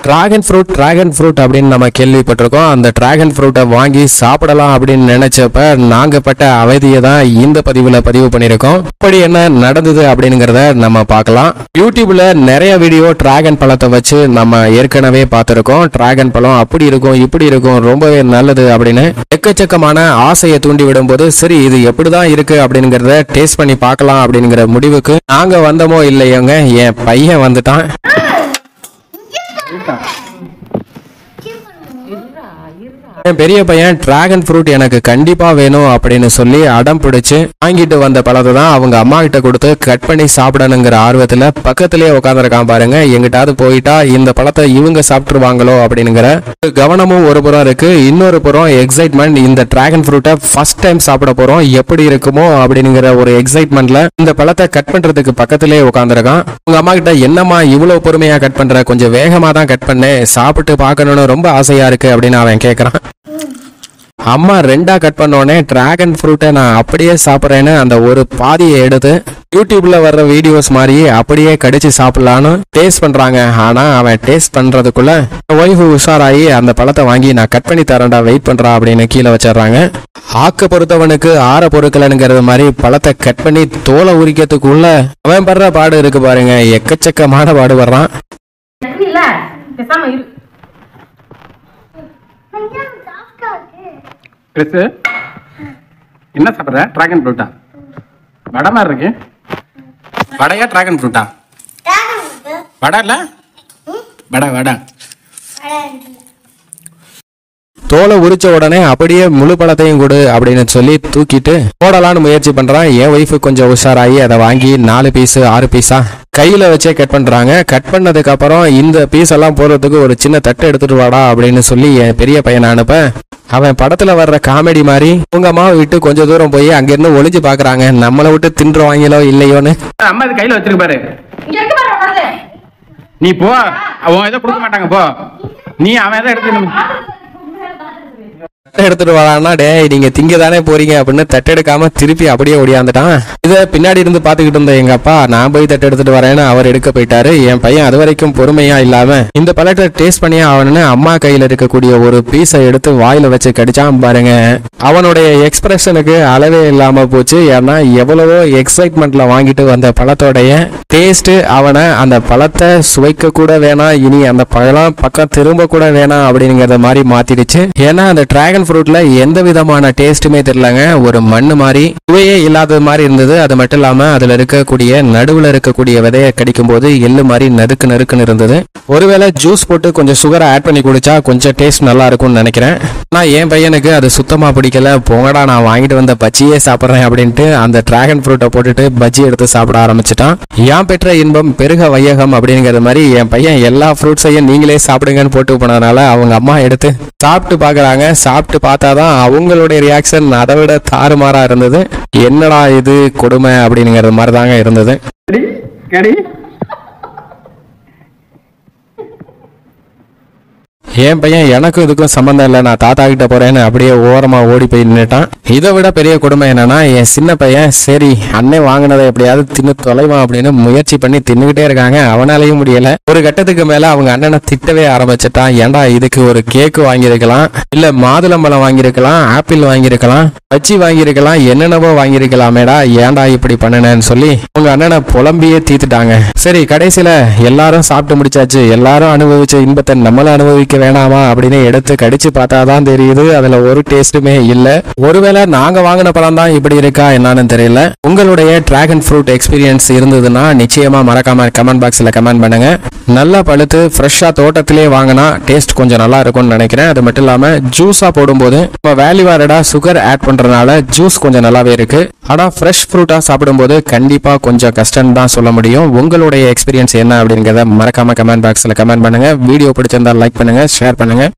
Dragon fruit அப்படின்னு நம்ம கேள்விப்பட்டிருக்கோம். அந்த டிராகன் ஃப்ரூட்டை வாங்கி சாப்பிடலாம் அப்படின்னு நினைச்சப்ப நாங்க பட்ட அவதியை தான் இந்த பதிவுல பதிவு பண்ணியிருக்கோம். இப்படி என்ன நடந்தது அப்படிங்கறத நம்ம பார்க்கலாம். யூடியூப்ல நிறைய வீடியோ டிராகன் பழத்தை வச்சு நம்ம ஏற்கனவே பார்த்திருக்கோம். டிராகன் பழம் அப்படி இருக்கும் இப்படி இருக்கும் ரொம்பவே நல்லது அப்படின்னு எக்கச்சக்கமான ஆசையை தூண்டி விடும் போது சரி இது எப்படிதான் இருக்கு அப்படிங்கறத டேஸ்ட் பண்ணி பார்க்கலாம் அப்படிங்கிற முடிவுக்கு நாங்க வந்தோமோ இல்லையோங்க என் பையன் வந்துட்டான். பெரிய பையன் டிராகன் ஃப்ரூட் எனக்கு கண்டிப்பா வேணும் அப்படின்னு சொல்லி அடம் பிடிச்சு வாங்கிட்டு வந்த பழத்தை தான் அவங்க அம்மா கிட்ட கொடுத்து கட் பண்ணி சாப்பிடணுங்கிற ஆர்வத்துல பக்கத்திலேயே உட்காந்துருக்கான் பாருங்க. எங்கிட்டாவது போயிட்டா இந்த பழத்தை இவங்க சாப்பிட்டுருவாங்களோ அப்படிங்கிற கவனமும் ஒரு புறம் இருக்கு, இன்னொரு புறம் எக்ஸைட்மெண்ட். இந்த டிராகன் ஃப்ரூட்டை ஃபர்ஸ்ட் டைம் சாப்பிட போறோம், எப்படி இருக்குமோ அப்படிங்கிற ஒரு எக்ஸைட்மெண்ட்ல இந்த பழத்தை கட் பண்றதுக்கு பக்கத்திலேயே உட்காந்துருக்கான். உங்க அம்மா கிட்ட என்னம்மா இவ்வளவு பொறுமையா கட் பண்ற, கொஞ்சம் வேகமா தான் கட் பண்ணேன், சாப்பிட்டு பார்க்கணும்னு ரொம்ப ஆசையா இருக்கு அப்படின்னு அவன் கேட்கறான். அம்மா ரெண்டா கட் பண்ணோடனே டிராகன் ஃப்ரூட்டை நான் அப்படியே சாப்பிட்றேன்னு அந்த ஒரு பாதியை எடுத்து யூடியூப்ல வர்ற வீடியோஸ் மாதிரியே அப்படியே கடிச்சு சாப்பிடலான்னு டேஸ்ட் பண்றாங்க. ஆனா அவன் டேஸ்ட் பண்றதுக்குள்ள ஒய்ஃபு உஷாராயி அந்த பழத்தை வாங்கி நான் கட் பண்ணி தரேன்டா வெயிட் பண்றா அப்படின்னு கீழே வச்சிடறாங்க. ஆக்க பொறுத்தவனுக்கு ஆற பொறுக்கலனுங்கிறது மாதிரி பழத்தை கட் பண்ணி தோலை உரிக்கிறதுக்குள்ள அவன் படுற பாடு இருக்கு பாருங்க, எக்கச்சக்கமான பாடு வர்றான். என்ன சாப்பிட்ற? டிராகன் ஃப்ரூட்டா? வடை மாதிரி இருக்கு. வடையா டிராகன் ஃப்ரூட்டா? வடை இல்ல, வடை வடை. தோலை உரிச்ச உடனே அப்படியே முழு பழத்தையும் கொடு அப்படின்னு சொல்லி தூக்கிட்டு போடலான்னு முயற்சி பண்றான். என் ஒய்ஃபு கொஞ்சம் உஷாராகி அதை வாங்கி 4 பீஸு 6 பீஸா கையில வச்சே கட் பண்றாங்க. கட் பண்ணதுக்கு அப்புறம் இந்த பீஸ் எல்லாம் போடுறதுக்கு ஒரு சின்ன தட்டு எடுத்துட்டு வாடா அப்படின்னு சொல்லி என் பெரிய பையனை அனுப்ப அவன் படத்துல வர்ற காமெடி மாதிரி உங்க அம்மாவை விட்டு கொஞ்சம் தூரம் போய் அங்கிருந்து ஒளிஞ்சு பாக்குறாங்க, நம்மளை விட்டு தின்றுவாங்களோ இல்லையோன்னு. அம்மா இது கையில வச்சிருக்கு பாரு, நீ போ, அவன் எதை கொடுக்க மாட்டாங்க போ, நீ அவன் எதை எடுத்துட்டு வரான்னா டே நீங்க திங்க தானே போறீங்க அப்படின்னு தட்டெடுக்காம திருப்பி அப்படியே ஓடியாந்துட்டான். இதை பின்னாடி இருந்து பாத்துக்கிட்டு இருந்த எங்க அப்பா நான் போய் தட்டு எடுத்துட்டு வரேன்னு அவர் எடுக்க போயிட்டாரு. என் பையன் அது வரைக்கும் பொறுமையா இல்லாம இந்த பழத்தை டேஸ்ட் பண்ணியே ஆகணும்னு அம்மா கையில இருக்கக்கூடிய ஒரு பீஸை எடுத்து வாயில வச்சு கடிச்சான் பாருங்க. அவனுடைய எக்ஸ்பிரஷனுக்கு அளவே இல்லாம போச்சு. ஏன்னா எவ்வளவோ எக்ஸைட்மெண்ட்ல வாங்கிட்டு வந்த பழத்தோடைய டேஸ்ட் அவனை அந்த பழத்தை சுவைக்க கூட வேணாம், இனி அந்த பழம் பக்கம் திரும்ப கூட வேணாம் அப்படிங்கிறத மாதிரி மாத்திடுச்சு. ஏன்னா அந்த டிராகன் ஃப்ரூட்ல எந்த விதமான டேஸ்ட்டுமே தெரியலங்க, ஒரு மண்ணு மாதிரி சுவையே இல்லாத மாதிரி இருந்தது. அது மட்டும் இல்லாம அதுல இருக்கக்கூடிய நடுவுல இருக்கக்கூடிய விதையை கடிக்கும் போது எள்ளு மாதிரி நறுக்கு நறுக்குன்னு இருந்தது. ஒருவேளை ஜூஸ் போட்டு கொஞ்சம் சுகரை ஆட் பண்ணி குடிச்சா கொஞ்சம் டேஸ்ட் நல்லா இருக்கும்னு நினைக்கிறேன். நான் என் பையனுக்கு அது சுத்தமா பிடிக்கல. போங்கடா நான் வாங்கிட்டு வந்த பஜ்ஜியே சாப்பிட்றேன் அப்படின்ட்டு அந்த டிராகன் ஃப்ரூட்டை போட்டுட்டு பஜ்ஜி எடுத்து சாப்பிட ஆரம்பிச்சுட்டான். ஏன் பெற்ற இன்பம் பெருக வையகம் அப்படிங்கிற மாதிரி என் பையன் எல்லா ஃப்ரூட்ஸையும் நீங்களே சாப்பிடுங்கன்னு போட்டு போனதுனால அவங்க அம்மா எடுத்து சாப்பிட்டு பாக்குறாங்க. சாப்பிட்டு பார்த்தாதான் அவங்களுடைய ரியாக்ஷன் அதை விட தாறுமாறா இருந்தது. என்னடா இது கொடுமை அப்படிங்கிற மாதிரி தாங்க இருந்தது. என் பையன் எனக்கும் இதுக்கும் சம்பந்தம் இல்லை, நான் தாத்தா கிட்ட போறேன்னு அப்படியே ஓரமா ஓடி போய் நின்னுட்டான். இதை விட பெரிய கொடுமை என்னன்னா என் சின்ன பையன் சரி அண்ணன் வாங்கினதை எப்படியாவது தின்னு தொலைவான் அப்படின்னு முயற்சி பண்ணி தின்னுகிட்டே இருக்காங்க. அவனாலையும் முடியல. ஒரு கட்டத்துக்கு மேல அவங்க அண்ணனை திட்டவே ஆரம்பிச்சுட்டான். ஏன்டா இதுக்கு ஒரு கேக்கு வாங்கியிருக்கலாம், இல்ல மாதுளம்பழம் வாங்கியிருக்கலாம், ஆப்பிள் வாங்கியிருக்கலாம், பச்சி வாங்கியிருக்கலாம், என்னென்னவோ வாங்கியிருக்கலாமேடா, ஏன்டா இப்படி பண்ணுனேன்னு சொல்லி உங்க அண்ணனை புலம்பியே தீத்துட்டாங்க. சரி கடைசியில எல்லாரும் சாப்பிட்டு முடிச்சாச்சு, எல்லாரும் அனுபவிச்ச இன்பத்தை நம்மள அனுபவிக்க வேணாமா அப்படின்னு எடுத்து கடிச்சு பார்த்தாதான் தெரியுது அதுல ஒரு டேஸ்டுமே இல்ல. ஒருவேளை நாங்க வாங்கின பழம் தான் இப்படி இருக்கா என்னன்னு தெரியல. உங்களுடைய டிராகன் ஃப்ரூட் எக்ஸ்பீரியன்ஸ் இருந்ததுன்னா நிச்சயமா மறக்காம கமெண்ட் பாக்ஸ்ல கமெண்ட் பண்ணுங்க. நல்லா பழுத்து ஃப்ரெஷ்ஷா தோட்டத்திலே வாங்கினா டேஸ்ட் கொஞ்சம் நல்லா இருக்கும்னு நினைக்கிறேன். அது மட்டும் இல்லாம ஜூஸா போடும்போது நம்ம வேல்யூவாரடா சுகர் ஆட் பண்றதுனால ஜூஸ் கொஞ்சம் நல்லாவே இருக்கு. ஆனா ஃப்ரெஷ் ஃப்ரூட்டா சாப்பிடும்போது கண்டிப்பா கொஞ்சம் கஷ்டம் தான் சொல்ல முடியும். உங்களுடைய எக்ஸ்பீரியன்ஸ் என்ன அப்படிங்கறத மறக்காம கமெண்ட் பாக்ஸ்ல கமெண்ட் பண்ணுங்க. வீடியோ பிடிச்சிருந்தா லைக் பண்ணுங்க, ஷேர் பண்ணுங்க.